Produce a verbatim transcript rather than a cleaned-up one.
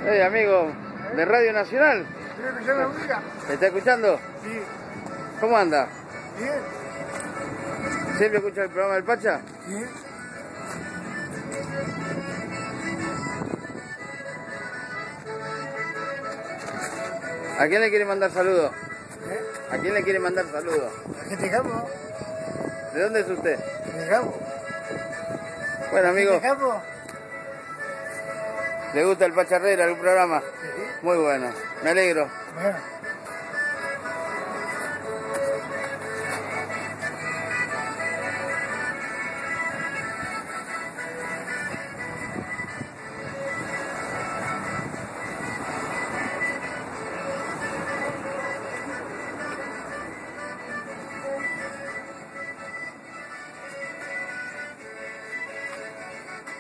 Hey, amigo, de Radio Nacional. ¿Estoy escuchando la música? ¿Me está escuchando? Sí. ¿Cómo anda? Bien. ¿Siempre escucha el programa del Pacha? Sí. ¿A quién le quiere mandar saludos? ¿Eh? ¿A quién le quiere mandar saludos? ¿A qué te campo? ¿De dónde es usted? ¿De campo? Bueno, amigo, ¿De campo? ¿le gusta el Pacha Herrera, el programa? Sí. Muy bueno, me alegro. Bueno.